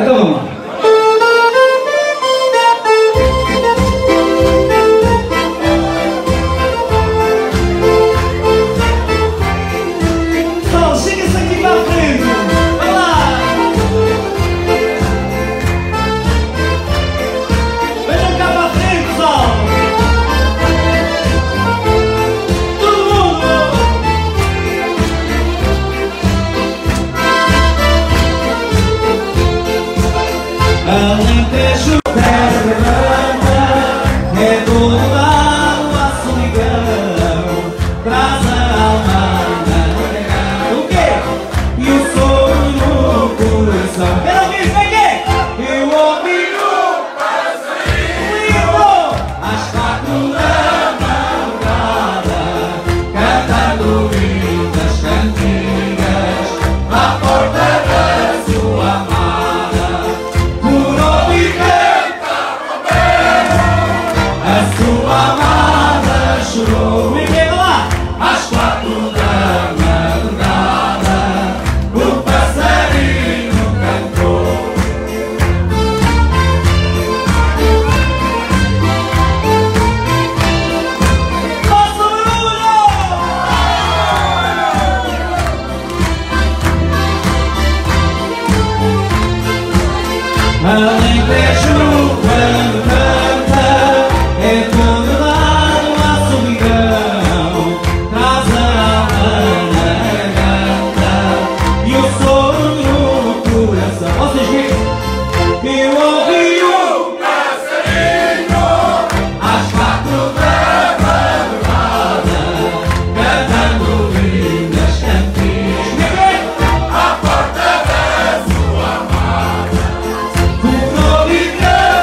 Então vamos lá. Então, chega isso aqui pra frente. Vai lá. Venham cá pra frente, pessoal. Todo mundo. Alentejo terra levanta, é todo lado a solidão, traz a alma na terra. O quê? E o sonho no coração. Quero ouvir isso aqui! Eu ouvi o passarinho às 4 da madrugada, cantando lindas cantigas à porta da sua amada. A sua amada chorou. E pega lá! Às 4 da madrugada, o passarinho cantou. Nosso Bruno! Alentejo quando canta, é todo lado a solidão, traz a alma na garganta e o sonho no coração. Vocês viram? Eu ouvi o passarinho às 4 da madrugada, cantando lindas cantigas à porta da sua amada. Por novidade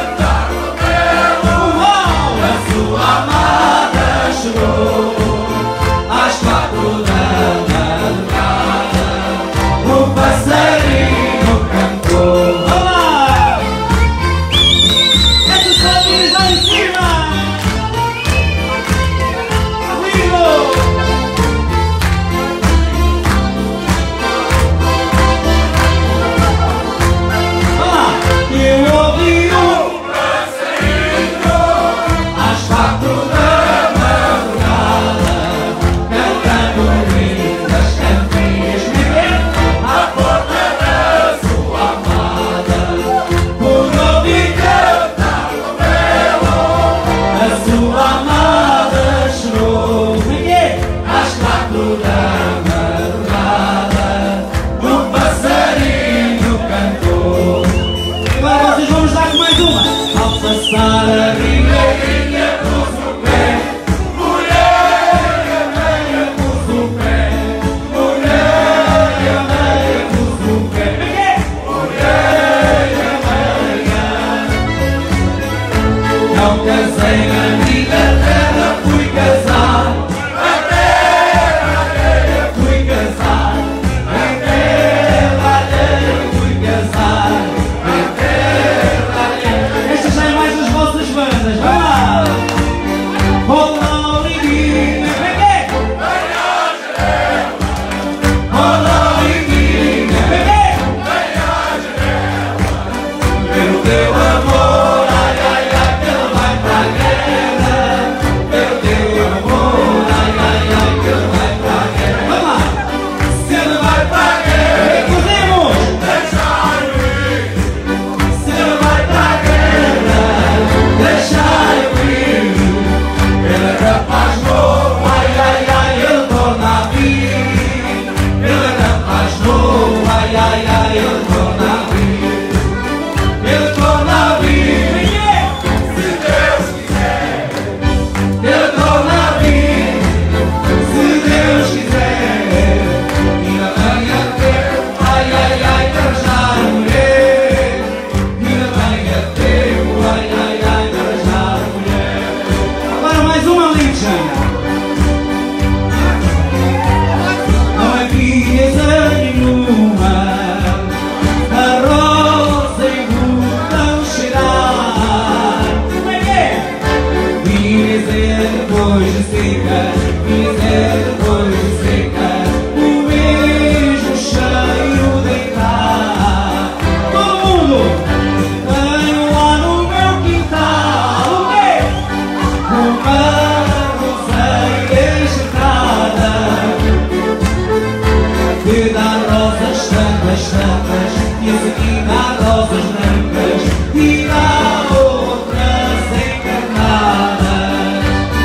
que dá rosas tantas, tantas, e esse aqui dá rosas brancas e dá outras encarnadas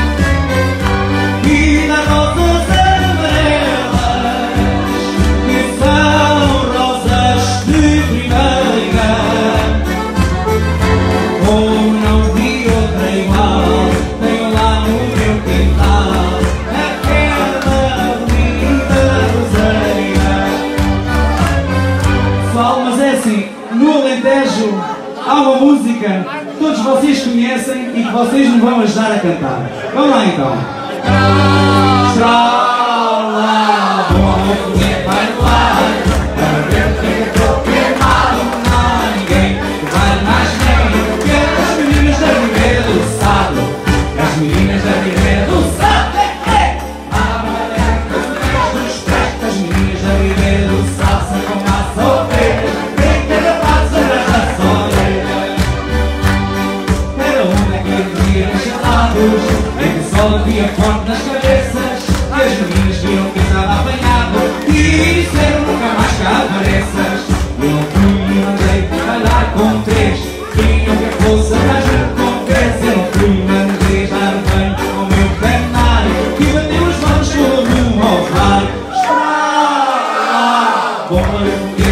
e dá rosas amarelas que são rosas de primeira. Ou não vi outra igual, tenho lá no meu quintal aquela linda roseira. Pessoal, mas é assim, no Alentejo há uma música que todos vocês conhecem e que vocês me vão ajudar a cantar. Vamos lá então. Estrala, bom foguete vai voar, para ver que estou queimado, não há ninguém que vale mais nem que as meninas da Ribeira do Sado, as meninas da Ribeira do Sado, dos pés, as meninas da Ribeira do Sado são como as ovelhas, bem carrapatos agarrados às orelhas. Era um daqueles dias gelados em que o sol havia forte nas cabeças e as meninas viram que estava apanhado e disseram nunca mais cá apareças. Eu não fui e mandei trabalhar com três, queriam que fosse atrás de confesso. Eu não fui e mandei dar bem ao meu canário e bateu as mãos todo num altar. Estrala, bom